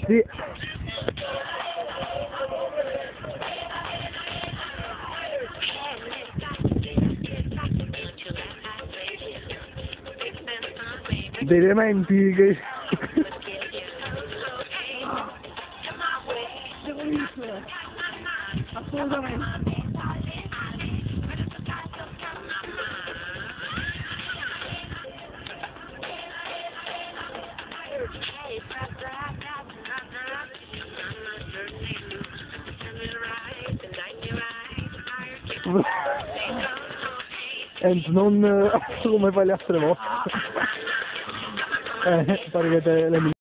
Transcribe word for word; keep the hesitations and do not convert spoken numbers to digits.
Sì. Dei elementi che... Devo vincere. Assolutamente. E non come fai le altre volte. Eh, pare che te le